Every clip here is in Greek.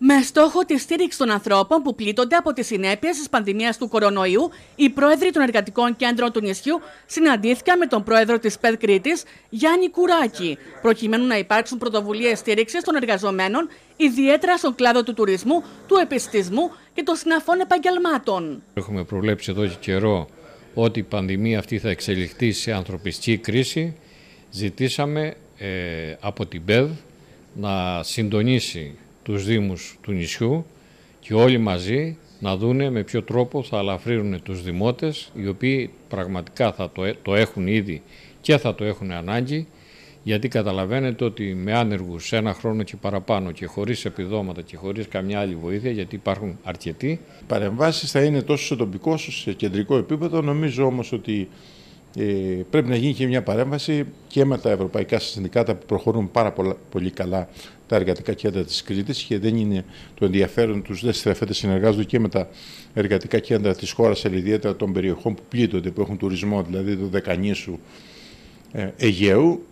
Με στόχο τη στήριξη των ανθρώπων που πλήττονται από τις συνέπειες της πανδημίας του κορονοϊού, οι πρόεδροι των εργατικών κέντρων του νησιού συναντήθηκαν με τον πρόεδρο της ΠΕΔ Κρήτης, Γιάννη Κουράκη, προκειμένου να υπάρξουν πρωτοβουλίες στήριξης των εργαζομένων, ιδιαίτερα στον κλάδο του τουρισμού, του επιστημισμού και των συναφών επαγγελμάτων. Έχουμε προβλέψει εδώ και καιρό ότι η πανδημία αυτή θα εξελιχθεί σε ανθρωπιστική κρίση. Ζητήσαμε από την ΠΕΔ να συντονίσει τους Δήμους του νησιού και όλοι μαζί να δούνε με ποιο τρόπο θα αλαφρύνουν τους δημότες, οι οποίοι πραγματικά θα το έχουν ήδη και θα το έχουν ανάγκη, γιατί καταλαβαίνετε ότι με άνεργους ένα χρόνο και παραπάνω και χωρίς επιδόματα και χωρίς καμιά άλλη βοήθεια, γιατί υπάρχουν αρκετοί. Οι παρεμβάσεις θα είναι τόσο σε τοπικό όσο σε κεντρικό επίπεδο. Νομίζω όμως ότι πρέπει να γίνει και μια παρέμβαση και με τα ευρωπαϊκά συνδικάτα που προχωρούν πάρα πολύ καλά, τα εργατικά κέντρα της Κρήτης, και δεν είναι το ενδιαφέρον τους, δεν στρέφεται, συνεργάζονται και με τα εργατικά κέντρα της χώρας, αλλά ιδιαίτερα των περιοχών που πλήττονται, που έχουν τουρισμό, δηλαδή το Δεκανήσου, Αιγαίου,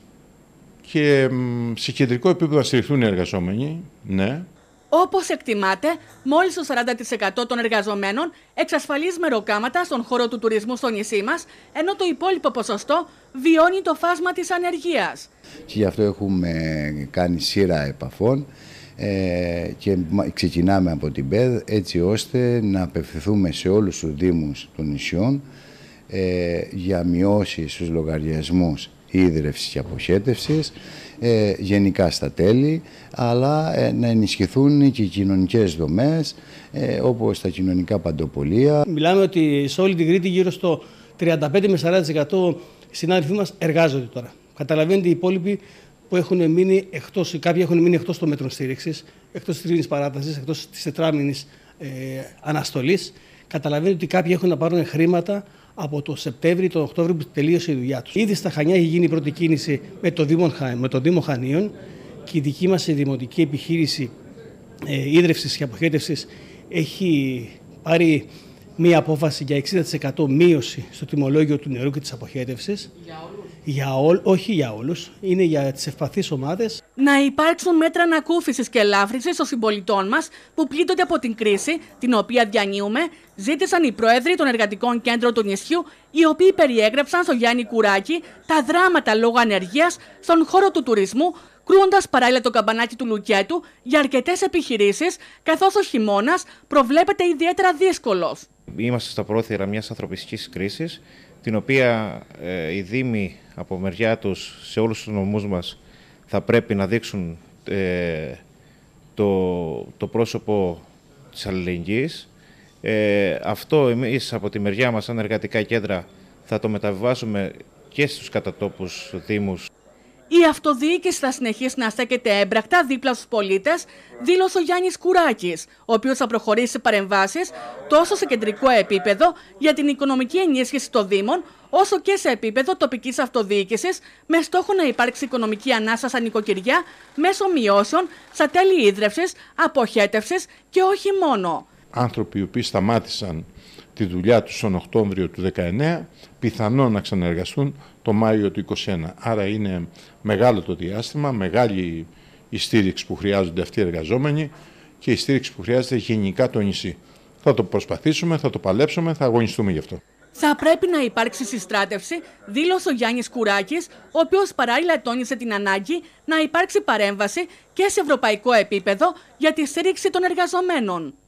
και σε κεντρικό επίπεδο να στηριχθούν οι εργαζόμενοι, ναι. Όπως εκτιμάται, μόλις το 40% των εργαζομένων εξασφαλίζει μεροκάματα στον χώρο του τουρισμού στο νησί μας, ενώ το υπόλοιπο ποσοστό βιώνει το φάσμα της ανεργίας. Και γι' αυτό έχουμε κάνει σειρά επαφών και ξεκινάμε από την ΠΕΔ, έτσι ώστε να απευθυνθούμε σε όλους τους δήμους των νησιών για μειώσεις στους λογαριασμούς ίδρευσης και αποχέτευσης, γενικά στα τέλη, αλλά να ενισχυθούν και οι κοινωνικές δομές, όπως τα κοινωνικά παντοπολία. Μιλάμε ότι σε όλη την Κρήτη γύρω στο 35 με 40% συνάδελφοί μας εργάζονται τώρα. Καταλαβαίνετε οι υπόλοιποι που έχουν μείνει εκτός, κάποιοι έχουν μείνει εκτός των μέτρων στήριξης, εκτός της τρίμηνης παράτασης, εκτός της τετράμηνης αναστολής. Καταλαβαίνετε ότι κάποιοι έχουν να πάρουν χρήματα από το Σεπτέμβρη, τον Οκτώβριο που τελείωσε η δουλειά τους. Ήδη στα Χανιά έχει γίνει η πρώτη κίνηση με το Δήμο Χανίων, και η δική μας δημοτική επιχείρηση ίδρευσης και αποχέτευσης έχει πάρει μία απόφαση για 60% μείωση στο τιμολόγιο του νερού και της αποχέτευσης. Για όλους? Όχι για όλους, είναι για τις ευπαθείς ομάδες. Να υπάρξουν μέτρα ανακούφισης και ελάφρυνσης των συμπολιτών μας που πλήττονται από την κρίση, την οποία διανύουμε, ζήτησαν οι πρόεδροι των εργατικών κέντρων του νησιού, οι οποίοι περιέγραψαν στο Γιάννη Κουράκη τα δράματα λόγω ανεργίας στον χώρο του τουρισμού, κρούοντας παράλληλα το καμπανάκι του Λουκέτου για αρκετές επιχειρήσεις, καθώς ο χειμώνας προβλέπεται ιδιαίτερα δύσκολος. Είμαστε στα πρόθυρα μιας ανθρωπιστικής κρίσης, την οποία οι Δήμοι από μεριά τους σε όλους τους νομούς μας θα πρέπει να δείξουν το πρόσωπο της αλληλεγγύης. Αυτό εμείς από τη μεριά μας σαν εργατικά κέντρα θα το μεταβιβάσουμε και στους κατατόπους Δήμους. Η αυτοδιοίκηση θα συνεχίσει να στέκεται έμπρακτα δίπλα στους πολίτες, δήλωσε ο Γιάννης Κουράκης, ο οποίος θα προχωρήσει σε παρεμβάσεις τόσο σε κεντρικό επίπεδο για την οικονομική ενίσχυση των Δήμων, όσο και σε επίπεδο τοπικής αυτοδιοίκησης, με στόχο να υπάρξει οικονομική ανάσα στα νοικοκυριά μέσω μειώσεων στα τέλη ίδρευσης, αποχέτευσης και όχι μόνο. Άνθρωποι οι οποίοι σταμάτησαν τη δουλειά τους τον Οκτώβριο του 2019, πιθανόν να ξαναεργαστούν το Μάιο του 2021. Άρα είναι μεγάλο το διάστημα, μεγάλη η στήριξη που χρειάζονται αυτοί οι εργαζόμενοι και η στήριξη που χρειάζεται γενικά το νησί. Θα το προσπαθήσουμε, θα το παλέψουμε, θα αγωνιστούμε γι' αυτό. Θα πρέπει να υπάρξει συστράτευση, δήλωσε ο Γιάννης Κουράκης, ο οποίος παράλληλα τόνισε την ανάγκη να υπάρξει παρέμβαση και σε ευρωπαϊκό επίπεδο για τη στήριξη των εργαζομένων.